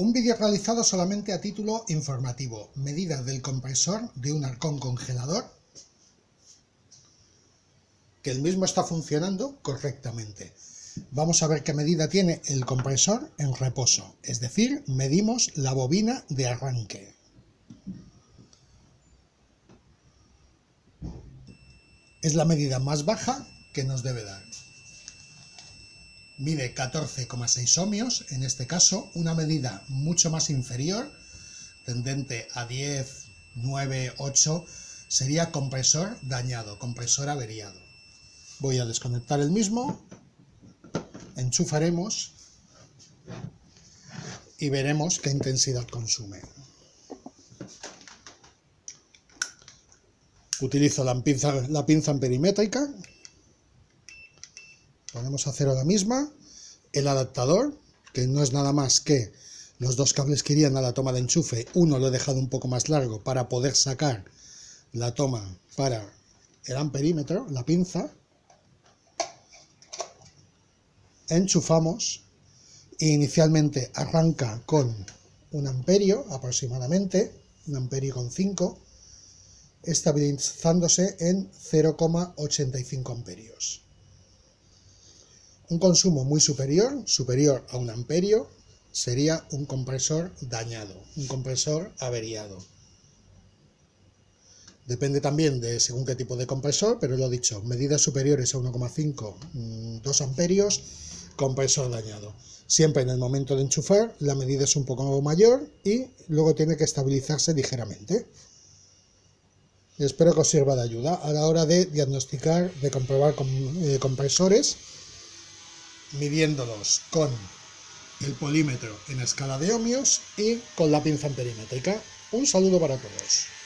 Un vídeo realizado solamente a título informativo. Medida del compresor de un arcón congelador, que el mismo está funcionando correctamente. Vamos a ver qué medida tiene el compresor en reposo, es decir, medimos la bobina de arranque. Es la medida más baja que nos debe dar. Mide 14,6 ohmios, en este caso, una medida mucho más inferior, tendente a 10, 9, 8, sería compresor dañado, compresor averiado. Voy a desconectar el mismo, enchufaremos y veremos qué intensidad consume. Utilizo la pinza amperimétrica. Ponemos a cero la misma, el adaptador, que no es nada más que los dos cables que irían a la toma de enchufe. Uno lo he dejado un poco más largo para poder sacar la toma para el amperímetro, la pinza. Enchufamos e inicialmente arranca con 1 amperio aproximadamente, 1 amperio con 5, estabilizándose en 0,85 amperios. Un consumo muy superior a 1 amperio, sería un compresor dañado, un compresor averiado. Depende también de según qué tipo de compresor, pero lo dicho, medidas superiores a 1,5, 2 amperios, compresor dañado. Siempre en el momento de enchufar, la medida es un poco mayor y luego tiene que estabilizarse ligeramente. Espero que os sirva de ayuda a la hora de diagnosticar, de comprobar compresores, midiéndolos con el polímetro en escala de ohmios y con la pinza amperimétrica. Un saludo para todos.